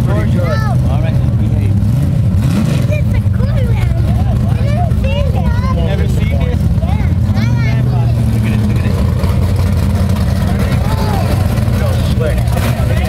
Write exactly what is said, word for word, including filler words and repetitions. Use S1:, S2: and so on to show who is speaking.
S1: pretty good.
S2: All right, let's behave.
S3: This is a cool one. I've never seen this.
S2: Never seen this?
S3: Yeah.
S2: Look at it, look at it.
S1: No sweat.